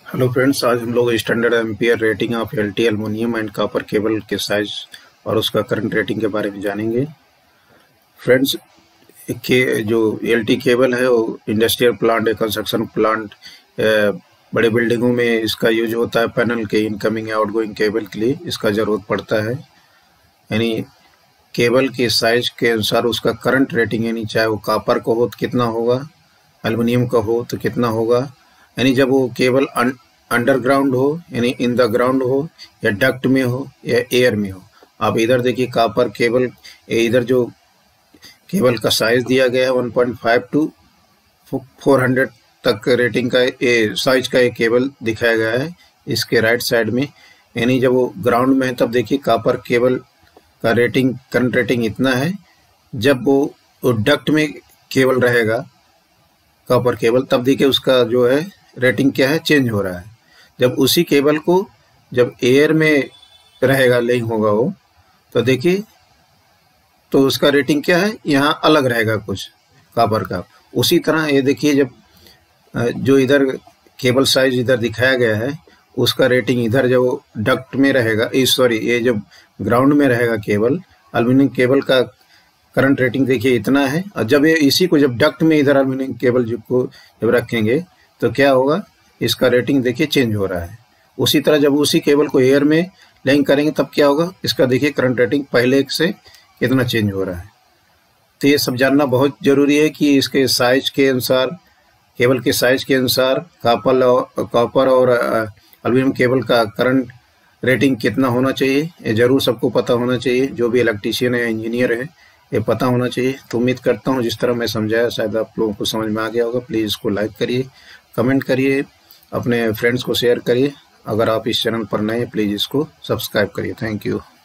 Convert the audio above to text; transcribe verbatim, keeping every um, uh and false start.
Hello friends, आज हम लोग standard ampere rating of LT aluminium and copper cable के साइज और उसका करंट रेटिंग के बारे में जानेंगे। फ्रेंड्स, के जो एलटी केबल है वो इंडस्ट्रियल प्लांट या कंस्ट्रक्शन प्लांट, बड़े बिल्डिंगों में इसका यूज होता है। पैनल के इनकमिंग या आउटगोइंग केबल के लिए इसका ज़रूरत पड़ता है। यानी केबल के साइज के अनुसार उसका करंट रेटिंग, यानी चाहे वो कॉपर का हो तो कितना होगा, एल्युमिनियम का हो तो कितना होगा। यानी जब वो केबल अं, अंडरग्राउंड हो, यानी इन द ग्राउंड हो, या डक्ट में हो, या एयर में हो। आप इधर देखिए कॉपर केबल, इधर जो केबल का साइज दिया गया है one point five two four hundred तक रेटिंग का ए, साइज का एक केबल दिखाया गया है इसके राइट साइड में। यानी जब वो ग्राउंड में है तब देखिए कॉपर केबल का रेटिंग, करंट रेटिंग इतना है। जब वो, वो डक्ट में केबल रहेगा कॉपर केबल, तब देखिए उसका जो है रेटिंग क्या है, चेंज हो रहा है। जब उसी केबल को जब एयर में रहेगा, लेइंग होगा वो, तो देखिए तो उसका रेटिंग क्या है, यहाँ अलग रहेगा कुछ कॉपर का। उसी तरह ये देखिए जब जो इधर केबल साइज इधर दिखाया गया है उसका रेटिंग इधर जो डक्ट में रहेगा, सॉरी ये जब ग्राउंड में रहेगा केबल, एल्युमिनियम केबल का करंट रेटिंग देखिए इतना है। और जब ये इसी को जब डक्ट में इधर एल्युमिनियम केबल जो को जब रखेंगे तो क्या होगा, इसका रेटिंग देखिए चेंज हो रहा है। उसी तरह जब उसी केबल को एयर में लेइंग करेंगे तब क्या होगा, इसका देखिए करंट रेटिंग पहले से कितना चेंज हो रहा है। तो ये सब जानना बहुत ज़रूरी है कि इसके साइज के अनुसार, केबल के साइज के अनुसार कॉपर और कॉपर और एल्युमिनियम केबल का करंट रेटिंग कितना होना चाहिए, ये ज़रूर सबको पता होना चाहिए। जो भी इलेक्ट्रीशियन है, इंजीनियर है, ये पता होना चाहिए। तो उम्मीद करता हूँ जिस तरह मैं समझाया शायद आप लोगों को समझ में आ गया होगा। प्लीज़ इसको लाइक करिए, कमेंट करिए, अपने फ्रेंड्स को शेयर करिए। अगर आप इस चैनल पर नए हैं प्लीज़ इसको सब्सक्राइब करिए। Thank you.